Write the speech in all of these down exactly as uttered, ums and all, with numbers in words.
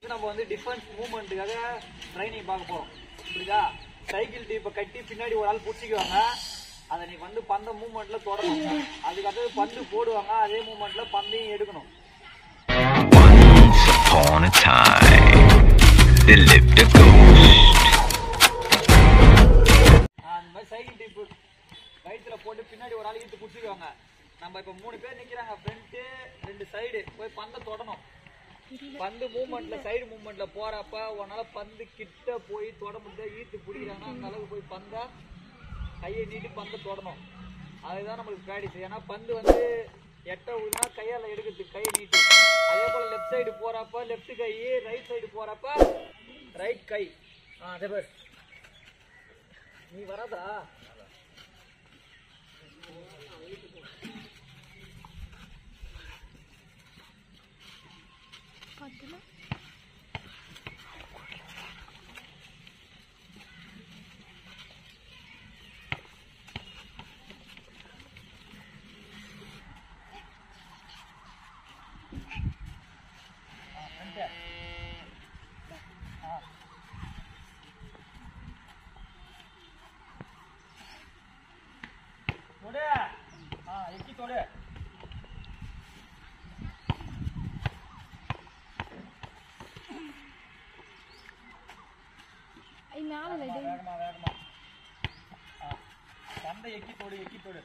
First நம்ம வந்து defence மூவ்மெண்ட்டுக்காக training பார்க்க போறோம். புரியுதா? சைக்கிள் டீப்பை கட்டி பின்னாடி ஒரு ஆள் பிடிச்சிக்குவாங்க. அதை நீ வந்து பந்த மூவ்மெண்ட்ல தொடரணும். அதுக்கடுத்து பந்து போடுவாங்க. அதே மூவ்மெண்ட்ல பந்தையும் எடுக்கணும். Upon a time, there lived a ghost. அந்த மாதிரி சைக்கிள் டீப்பு வயிற்றுல போட்டு பின்னாடி ஒரு ஆள் இழுத்து பிடிச்சிக்குவாங்க. நம்ம இப்ப மூணு பேர் நிக்கிறாங்க, ஃப்ரண்ட் ரெண்டு சைடு போய் பந்தை தொடணும். பந்து மூவ்மெண்ட்ல சைடு மூவ்மெண்ட்ல போறப்ப உன்னால பந்து கிட்ட போய் தொட முடியாது. ஈர்த்து பிடிக்கிறாங்கன்னா அந்த அளவுக்கு போய் பந்தா கையை நீட்டி பந்தை தொடணும். அதுதான் நம்மளுக்கு ப்ராக்டிஸ். ஏன்னா பந்து வந்து எட்ட ஊதுனா கையால எடுக்கிறதுக்கு கையை நீட்டி. அதே போல லெஃப்ட் சைடு போறப்ப லெஃப்ட் கை, ரைட் சைடு போறப்ப ரைட் கை. ஆ அதே பேர் நீ வராதா? தொடு. ஆ எக்கி தொடு. வேகமா வேகமா பந்தை எக்கி தொடு எக்கி தொடு.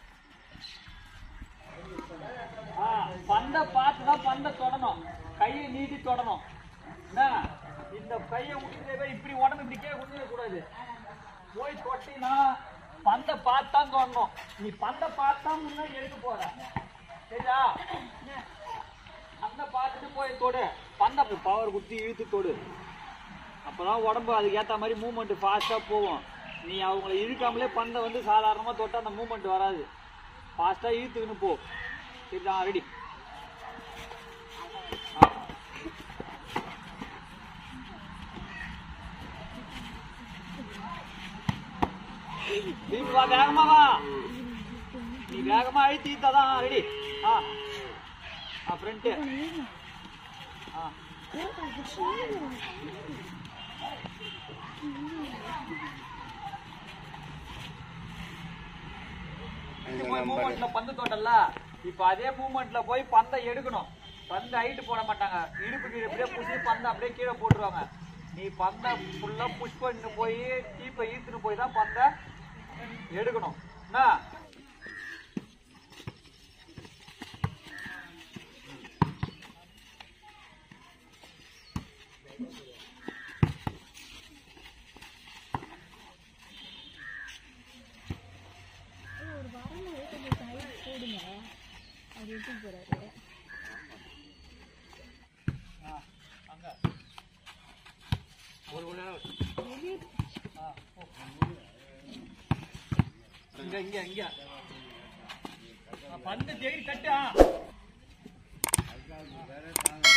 பந்தை பார்த்துதான் பந்தை தொடணும். கையை நீட்டி தொடணும். இந்த கையை விட்டுட்டே இப்படி உடம்பு இப்படி கே குடிக்க கூடாது. போய் தொட்டினா பந்தை பார்த்தான் தொடணும். நீ பந்தை பார்த்தா முன்னாடி எடுக்க போற. சரியா? பந்தை பார்த்துட்டு போய் தொடு. பந்தை பவர் குத்தி இழுத்து தொடு. அப்பதான் உடம்பு அதுக்கு ஏற்ற மாதிரி மூவ்மெண்ட் ஃபாஸ்டா போகும். நீ அவங்கள இழுக்காமலே பந்தை வந்து சாதாரணமா தொட்டா அந்த மூவ்மெண்ட் வராது. ஃபாஸ்டா இழுத்துக்கின்னு போ. சரிதான்? ரெடி? திரும்பி வா, வேகமா வா. நீ வேகமா அழுத்தி தான். ரெடி? ஆ ஆ ஃப்ரண்ட். ஆ மூவ்மெண்ட்ல பந்து தோட்டல்ல, இப்ப அதே மூவ்மெண்ட்ல போய் பந்தை எடுக்கணும். பந்து ஹைட்டு போட மாட்டாங்க. இடுப்பு கீழே அப்படியே புடிச்சு பந்தை அப்படியே கீழே போட்டுருவாங்க. நீ பந்தை ஃபுல்லா புஷ் பண்ணி போய் டீப்பை ஈர்த்துன்னு போய் தான் பந்தை எடுக்கணும். என்ன இங்க இங்க இங்க பந்து தேடி கட்டு.